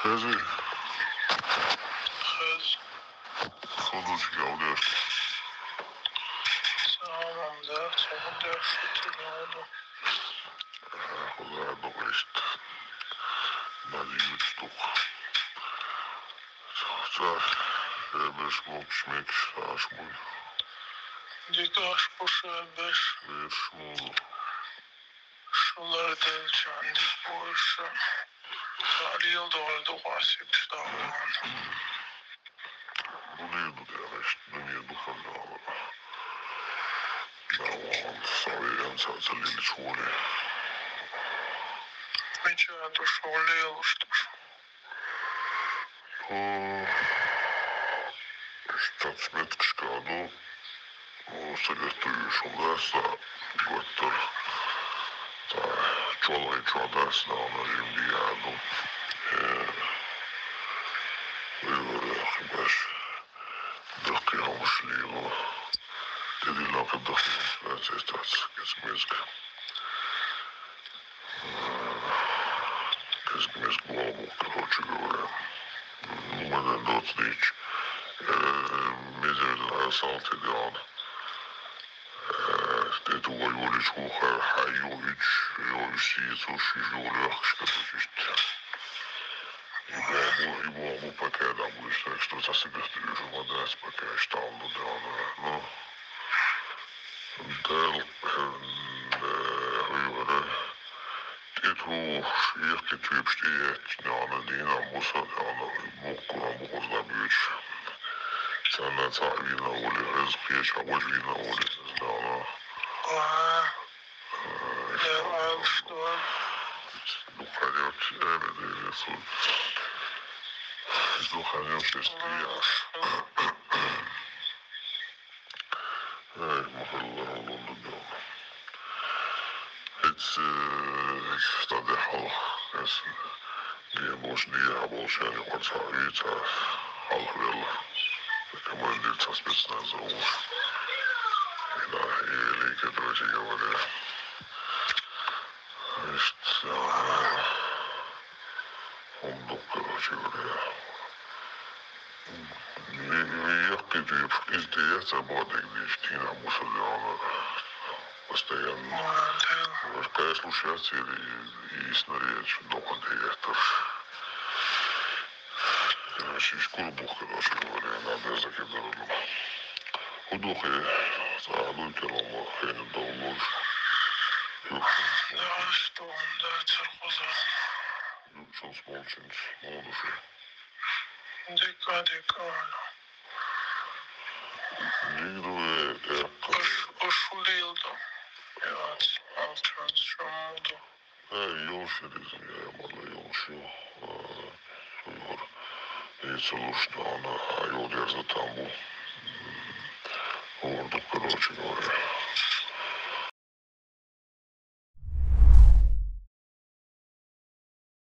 Скажи, خز خودش گاودش سامم ده سامم ده شتی نادو خدا بقیشت ندیوش دوخ Sağ beş mokşmek saçmul Dikaş boşa beş bir şmul şular delçandi boşa Sarıyıl doldu vasip stavan Buluydu demiş dünya dukanlı Davan sarıyan sazılili çoğuli Меча шолел что Statsmet skadu Sagatujuşum dersa Götter Çolay çoğadersin ana şimdi yardım Uygur yakibaş Dıkkı yamışlıyım Dedi lakı dıkkı yamışlıyım Sestats kesmezk Kesmezk boğabu Korоче говоря Numeden dört hiç Mezerden salt ediyor Det var ju lite hochar hajovic, jag ser så själv ska först. I var på kläder borde jag stå så sig det ju som var det på kläder stall och det no. Där hur det tror jag typ stiet när dina måste ana mokra mokra büyük. Sen sahibine öyle rızkıya çabacıyla öyle sizden Ja, что Духанек, Духанек шестия. Махаллар olundu diyor. Hiç stade halk diye boş yani varsa hiç halk verler. Командир спецназа уж. Да, и великий, короче говоря. Он, короче говоря, ехать издеяться будет, где Штина Мусульяна постоянно. Когда слушаться и снарядить, дома директор. Шишкур бух, короче говоря, надо закидывать. Удухи, задулькером, хрен доллар. Да, что он, да, церкоза. Çok smolçunç, ne olursa. Дика. Nigdo je Ošulildo. Ja, altrans šamudo. još je dizim, je malo još jo. Sujor. I celuštana, a jodjer za tamu. Ordu, короче говоря.